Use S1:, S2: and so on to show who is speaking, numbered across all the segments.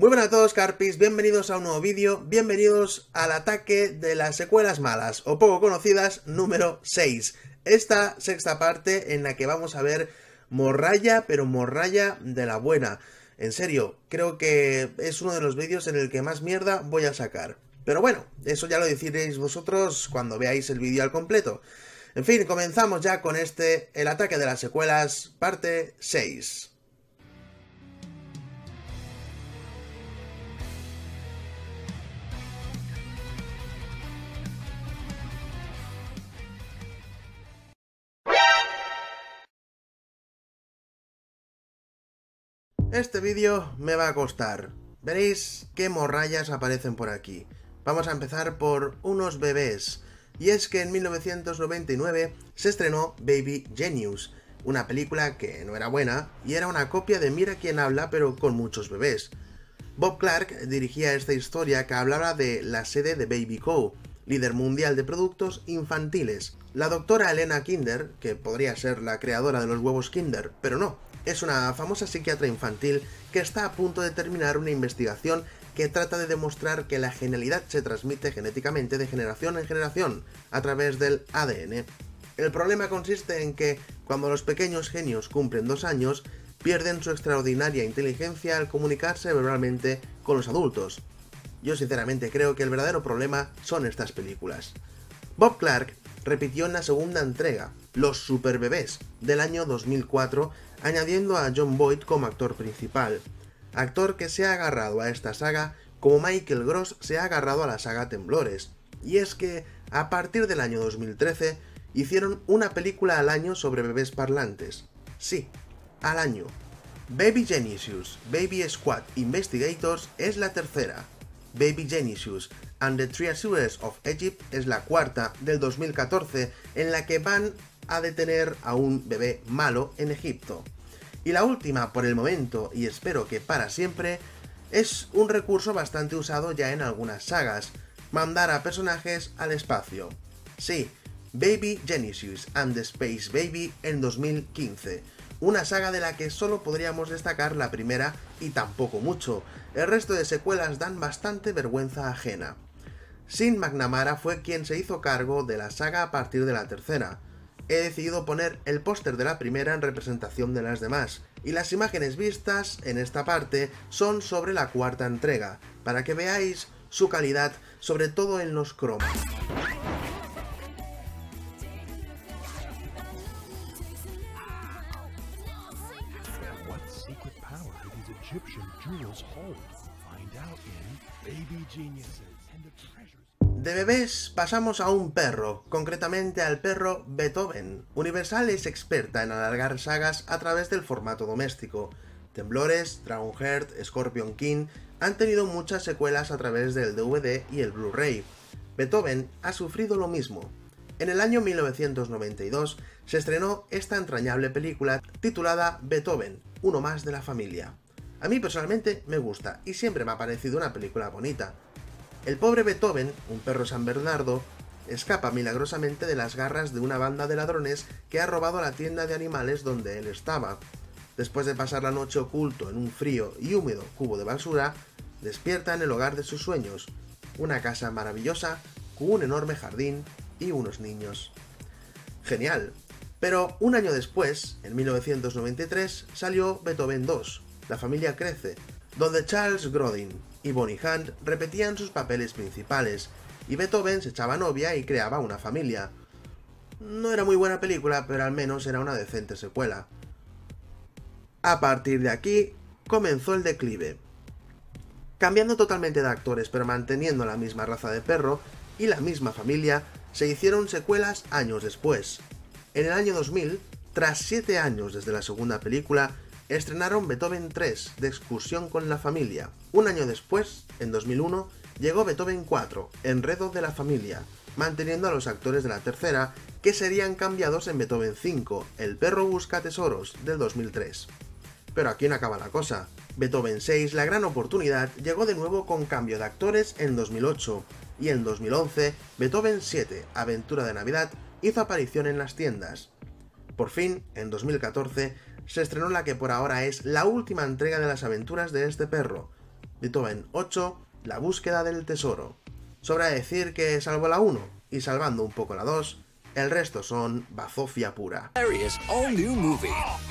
S1: Muy buenas a todos, Carpis, bienvenidos a un nuevo vídeo, bienvenidos al ataque de las secuelas malas o poco conocidas número 6. Esta sexta parte en la que vamos a ver morralla, pero morralla de la buena. En serio, creo que es uno de los vídeos en el que más mierda voy a sacar. Pero bueno, eso ya lo decidiréis vosotros cuando veáis el vídeo al completo. En fin, comenzamos ya con el ataque de las secuelas, parte 6. Este vídeo me va a costar. Veréis qué morrallas aparecen por aquí. Vamos a empezar por unos bebés. Y es que en 1999 se estrenó Baby Genius, una película que no era buena y era una copia de Mira quién habla pero con muchos bebés. Bob Clark dirigía esta historia que hablaba de la sede de Baby Co., líder mundial de productos infantiles. La doctora Elena Kinder, que podría ser la creadora de los huevos Kinder, pero no, es una famosa psiquiatra infantil que está a punto de terminar una investigación que trata de demostrar que la genialidad se transmite genéticamente de generación en generación a través del ADN. El problema consiste en que, cuando los pequeños genios cumplen 2 años, pierden su extraordinaria inteligencia al comunicarse verbalmente con los adultos. Yo sinceramente creo que el verdadero problema son estas películas. Bob Clark repitió en la segunda entrega, Los Superbebés, del año 2004, añadiendo a Jon Voight como actor principal, actor que se ha agarrado a esta saga como Michael Gross se ha agarrado a la saga Temblores. Y es que, a partir del año 2013, hicieron una película al año sobre bebés parlantes. Sí, al año. Baby Genius, Baby Squad Investigators es la tercera. Baby Genius and the Treasures of Egypt es la cuarta, del 2014, en la que van a detener a un bebé malo en Egipto. Y la última, por el momento, y espero que para siempre, es un recurso bastante usado ya en algunas sagas: mandar a personajes al espacio. Sí, Baby Genius and the Space Baby en 2015. Una saga de la que solo podríamos destacar la primera y tampoco mucho. El resto de secuelas dan bastante vergüenza ajena. Sean McNamara fue quien se hizo cargo de la saga a partir de la tercera. He decidido poner el póster de la primera en representación de las demás, y las imágenes vistas en esta parte son sobre la cuarta entrega, para que veáis su calidad, sobre todo en los cromos. De bebés pasamos a un perro, concretamente al perro Beethoven. Universal es experta en alargar sagas a través del formato doméstico. Temblores, Dragonheart, Scorpion King han tenido muchas secuelas a través del DVD y el Blu-ray. Beethoven ha sufrido lo mismo. En el año 1992 se estrenó esta entrañable película titulada Beethoven, uno más de la familia. A mí personalmente me gusta y siempre me ha parecido una película bonita. El pobre Beethoven, un perro San Bernardo, escapa milagrosamente de las garras de una banda de ladrones que ha robado la tienda de animales donde él estaba. Después de pasar la noche oculto en un frío y húmedo cubo de basura, despierta en el hogar de sus sueños, una casa maravillosa con un enorme jardín y unos niños. Genial. Pero un año después, en 1993, salió Beethoven 2, La familia crece, donde Charles Grodin y Bonnie Hunt repetían sus papeles principales, y Beethoven se echaba novia y creaba una familia. No era muy buena película, pero al menos era una decente secuela. A partir de aquí, comenzó el declive. Cambiando totalmente de actores, pero manteniendo la misma raza de perro y la misma familia, se hicieron secuelas años después. En el año 2000, tras 7 años desde la segunda película, estrenaron Beethoven 3, de excursión con la familia. Un año después, en 2001, llegó Beethoven 4, Enredo de la familia, manteniendo a los actores de la tercera, que serían cambiados en Beethoven 5, El perro busca tesoros, del 2003. Pero aquí no acaba la cosa. Beethoven 6, La gran oportunidad, llegó de nuevo con cambio de actores en 2008, y en 2011, Beethoven 7, Aventura de Navidad, hizo aparición en las tiendas. Por fin, en 2014, se estrenó la que por ahora es la última entrega de las aventuras de este perro, Beethoven 8, La búsqueda del tesoro. Sobra decir que salvo la 1 y salvando un poco la 2, el resto son bazofia pura.
S2: All new movie.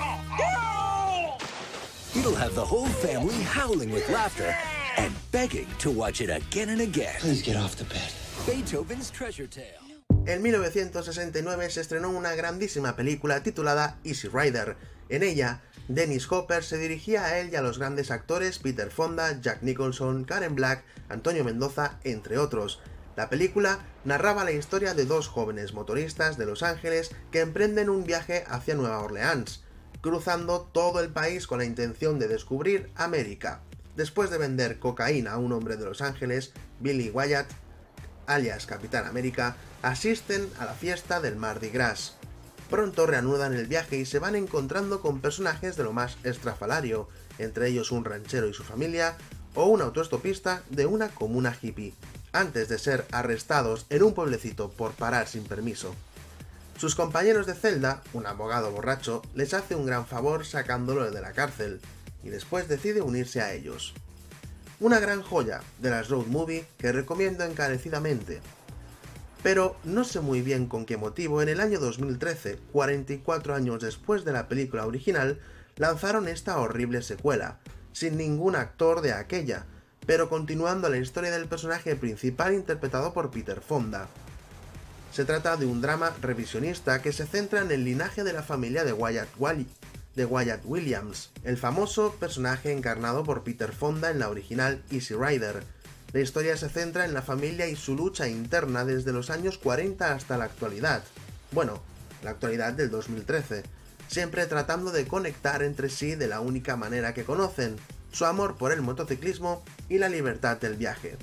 S2: It'll have the whole family howling with laughter and begging to watch it again and again.
S3: Please get off the bed.
S2: Beethoven's Treasure Tale.
S1: En 1969 se estrenó una grandísima película titulada Easy Rider. En ella, Dennis Hopper se dirigía a él y a los grandes actores Peter Fonda, Jack Nicholson, Karen Black, Antonio Mendoza, entre otros. La película narraba la historia de dos jóvenes motoristas de Los Ángeles que emprenden un viaje hacia Nueva Orleans, cruzando todo el país con la intención de descubrir América. Después de vender cocaína a un hombre de Los Ángeles, Billy Wyatt, alias Capitán América, asisten a la fiesta del Mardi Gras. Pronto reanudan el viaje y se van encontrando con personajes de lo más estrafalario, entre ellos un ranchero y su familia, o un autoestopista de una comuna hippie, antes de ser arrestados en un pueblecito por parar sin permiso. Sus compañeros de celda, un abogado borracho, les hace un gran favor sacándolo de la cárcel, y después decide unirse a ellos. Una gran joya de las road movie que recomiendo encarecidamente. Pero no sé muy bien con qué motivo en el año 2013, 44 años después de la película original, lanzaron esta horrible secuela, sin ningún actor de aquella, pero continuando la historia del personaje principal interpretado por Peter Fonda. Se trata de un drama revisionista que se centra en el linaje de la familia de Wyatt Williams, el famoso personaje encarnado por Peter Fonda en la original Easy Rider. La historia se centra en la familia y su lucha interna desde los años 40 hasta la actualidad. Bueno, la actualidad del 2013, siempre tratando de conectar entre sí de la única manera que conocen, su amor por el motociclismo y la libertad del viaje.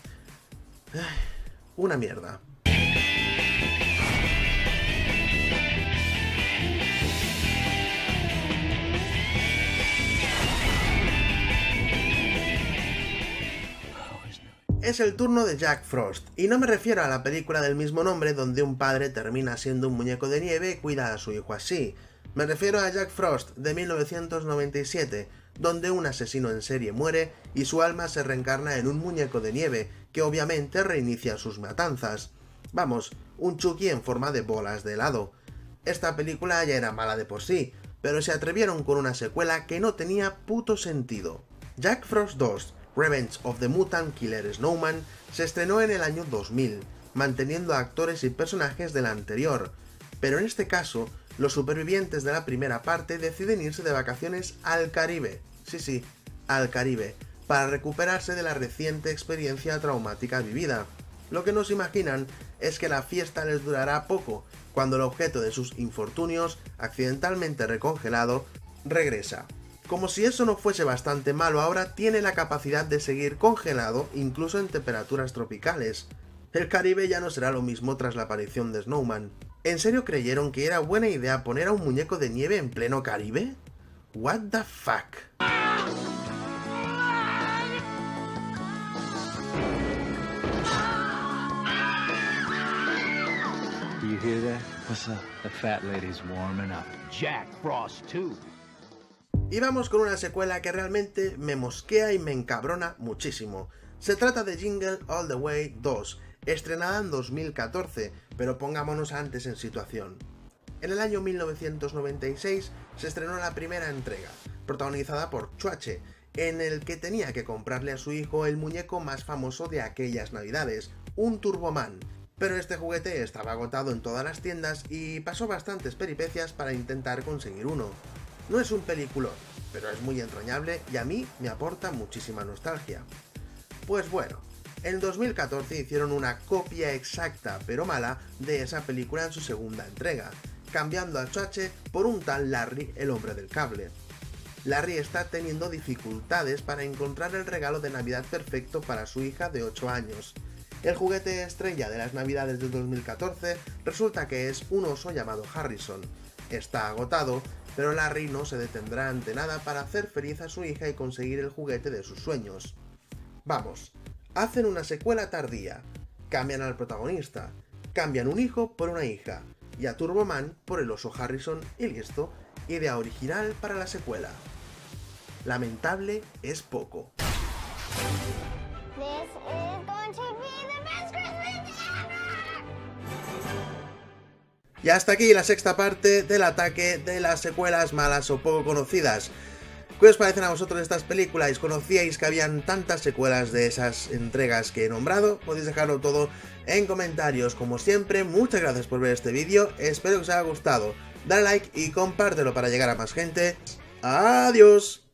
S1: Una mierda. Es el turno de Jack Frost, y no me refiero a la película del mismo nombre donde un padre termina siendo un muñeco de nieve y cuida a su hijo así. Me refiero a Jack Frost de 1997, donde un asesino en serie muere y su alma se reencarna en un muñeco de nieve, que obviamente reinicia sus matanzas. Vamos, un Chucky en forma de bolas de helado. Esta película ya era mala de por sí, pero se atrevieron con una secuela que no tenía puto sentido. Jack Frost 2, Revenge of the Mutant Killer Snowman, se estrenó en el año 2000, manteniendo a actores y personajes de la anterior, pero en este caso, los supervivientes de la primera parte deciden irse de vacaciones al Caribe, sí, al Caribe, para recuperarse de la reciente experiencia traumática vivida. Lo que no se imaginan es que la fiesta les durará poco, cuando el objeto de sus infortunios, accidentalmente recongelado, regresa. Como si eso no fuese bastante malo, ahora tiene la capacidad de seguir congelado incluso en temperaturas tropicales. El Caribe ya no será lo mismo tras la aparición de Snowman. ¿En serio creyeron que era buena idea poner a un muñeco de nieve en pleno Caribe? What the fuck?
S3: Do you hear that? What's up? The fat lady's warming up.
S4: Jack Frost 2.
S1: Y vamos con una secuela que realmente me mosquea y me encabrona muchísimo. Se trata de Jingle All the Way 2, estrenada en 2014, pero pongámonos antes en situación. En el año 1996 se estrenó la primera entrega, protagonizada por Chuache, en el que tenía que comprarle a su hijo el muñeco más famoso de aquellas navidades, un Turboman. Pero este juguete estaba agotado en todas las tiendas y pasó bastantes peripecias para intentar conseguir uno. No es un peliculón, pero es muy entrañable y a mí me aporta muchísima nostalgia. Pues bueno, en 2014 hicieron una copia exacta, pero mala, de esa película en su segunda entrega, cambiando a Chuache por un tal Larry, el hombre del cable. Larry está teniendo dificultades para encontrar el regalo de Navidad perfecto para su hija de 8 años. El juguete estrella de las Navidades del 2014 resulta que es un oso llamado Harrison. Está agotado, pero Larry no se detendrá ante nada para hacer feliz a su hija y conseguir el juguete de sus sueños. Vamos, hacen una secuela tardía, cambian al protagonista, cambian un hijo por una hija, y a Turboman por el oso Harrison y listo, idea original para la secuela. Lamentable es poco. Y hasta aquí la sexta parte del ataque de las secuelas malas o poco conocidas. ¿Qué os parecen a vosotros estas películas? ¿Conocíais que habían tantas secuelas de esas entregas que he nombrado? Podéis dejarlo todo en comentarios. Como siempre, muchas gracias por ver este vídeo, espero que os haya gustado. Dale like y compártelo para llegar a más gente. ¡Adiós!